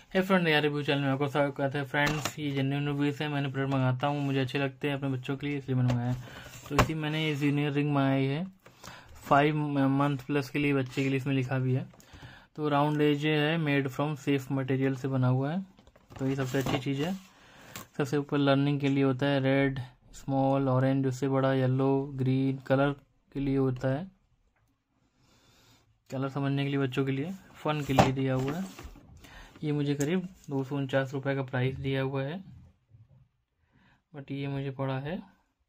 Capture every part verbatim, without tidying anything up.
है फ्रेंड, यार review channel में आपको स्वागत है। फ्रेंड्स, ये जेन्युइन रिव्यूज है। मैंने प्रोडक्ट मंगाता हूँ, मुझे अच्छे लगते हैं अपने बच्चों के लिए, इसलिए मैंने मंगाया। तो इसी मैंने ये जूनियर रिंग मंगाई है, फाइव मंथ प्लस के लिए बच्चे के लिए, इसमें लिखा भी है। तो राउंड एज है, मेड फ्रॉम सेफ मटेरियल से बना हुआ है, तो ये सबसे अच्छी चीज़ है। सबसे ऊपर लर्निंग के लिए होता है, रेड, स्मॉल, ऑरेंज, उससे बड़ा, येलो, ग्रीन, कलर के लिए होता है, कलर समझने के लिए बच्चों के लिए, फन के लिए दिया हुआ है। ये मुझे करीब दो सौ उनचास रुपये का प्राइस दिया हुआ है, बट ये मुझे पड़ा है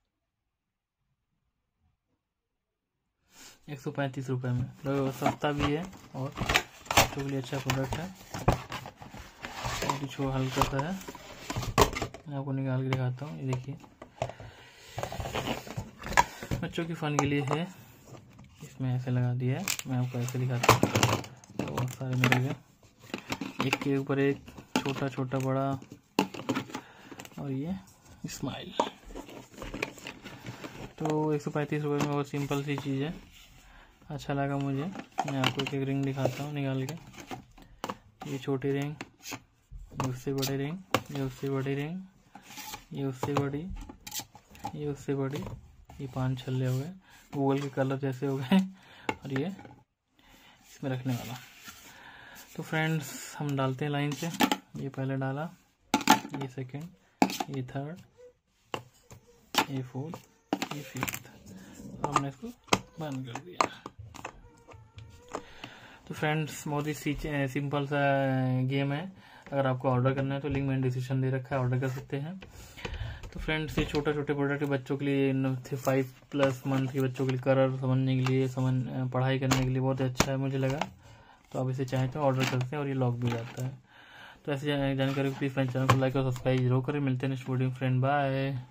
एक सौ पैंतीस रुपये में। तो सस्ता भी है और बच्चों के लिए अच्छा प्रोडक्ट है। और छो हल्का सा है, मैं आपको निकाल के दिखाता हूँ। ये देखिए, बच्चों की फन के लिए है, इसमें ऐसे लगा दिया है। मैं आपको ऐसे दिखाता हूँ, तो बहुत सारे मिल गए, एक के ऊपर एक, छोटा छोटा बड़ा, और ये स्माइल। तो एक सौ पैंतीस रुपये में बहुत सिंपल सी चीज़ है, अच्छा लगा मुझे। मैं आपको एक एक रिंग दिखाता हूँ निकाल के। ये छोटी रिंग, ये उससे बड़ी रिंग, ये उससे बड़ी रिंग, ये उससे बड़ी, ये उससे बड़ी, ये पांच छल्ले हो गए, गूगल के कलर जैसे हो गए, और ये इसमें रखने वाला। तो फ्रेंड्स, हम डालते हैं लाइन से। ये पहले डाला, ये सेकंड, ये थर्ड, ये फोर्थ, ये फिफ्थ, और हमने इसको बंद कर दिया। तो फ्रेंड्स, बहुत ही सिंपल सा गेम है। अगर आपको ऑर्डर करना है तो लिंक मैंने डिस्क्रिप्शन दे रखा है, ऑर्डर कर सकते हैं। तो फ्रेंड्स, ये छोटा छोटे प्रोडक्ट बच्चों के लिए, फाइव प्लस मंथ के बच्चों के लिए, कलर समझने के लिए, समझ पढ़ाई करने के लिए बहुत अच्छा है, मुझे लगा। तो आप इसे चाहें तो ऑर्डर करते हैं, और ये लॉक भी जाता है। तो ऐसे जानकारी प्लीज़ मेरे चैनल को लाइक और सब्सक्राइब जरूर करें। मिलते हैं नेक्स्ट वीडियो में फ्रेंड, बाय।